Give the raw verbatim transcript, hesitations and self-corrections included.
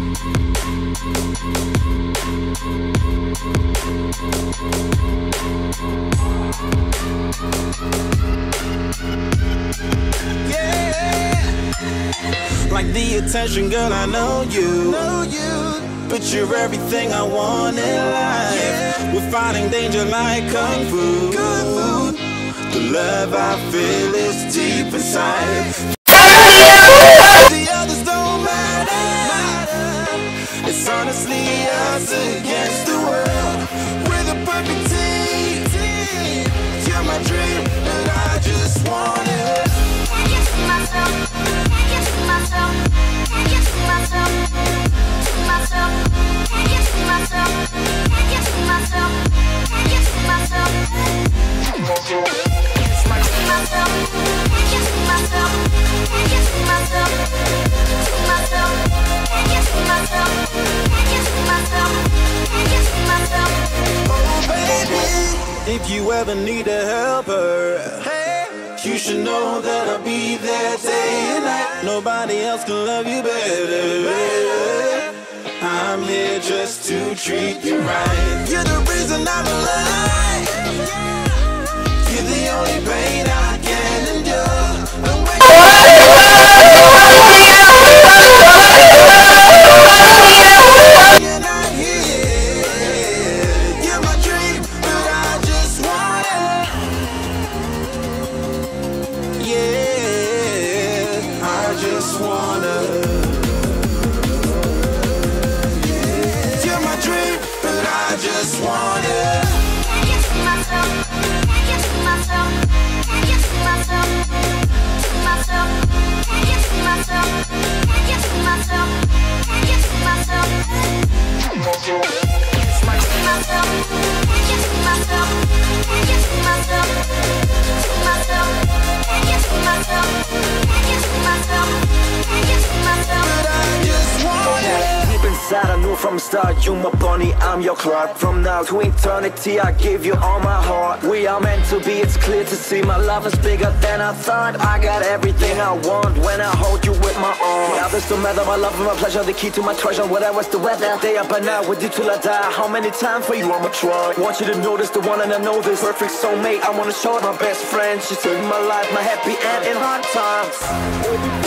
Like the attention, girl, I know you. Know you. But you're everything I want in life. Yeah. We're fighting danger like kung fu. Kung fu. The love I feel is deep inside. The others don't matter. It's honestly us against the world. We're the perfect team. You're my dream, and I just want it. Can't get to myself. Can't get to myself. Can't get to myself. To myself. Can't get to myself. Can't get to myself. Can't get to myself. To myself. Can't get to myself. Can't get to myself. To myself. Can't get to myself. Can't get to myself. Can't get to myself. Oh baby, if you ever need a helper, hey, you should know that I'll be there day and night. Nobody else can love you better. I'm here just to treat you right. You're the reason I'm alive. You're the only pain I can endure. And when you're not here, you're my dream, but I just want it. Yeah, I just wanna. Yeah, you're my dream, but I just want it. Can't get to myself. Can't get to myself. Can't get to myself. To myself. Can't get to myself. Can't get to myself. Can't get to myself. To myself. Can't get to myself. Can't get to myself. To myself. Can't get to myself. Can't get to myself. Can't get to myself. But I just want it. Deep inside, I knew from the start, you my bunny, I'm your Clark. From now to eternity, I give you all my heart. We are meant to be, it's clear to see. My love is bigger than I thought. I got everything I want when I hold you with my arms. Now this don't matter, my love and my pleasure, the key to my treasure. Whatever's the weather, day up and out with you till I die. How many times for you I'ma try? Want you to notice the one and I know this perfect soulmate. I wanna show it my best friend. She saved my life, my happy end in hard times.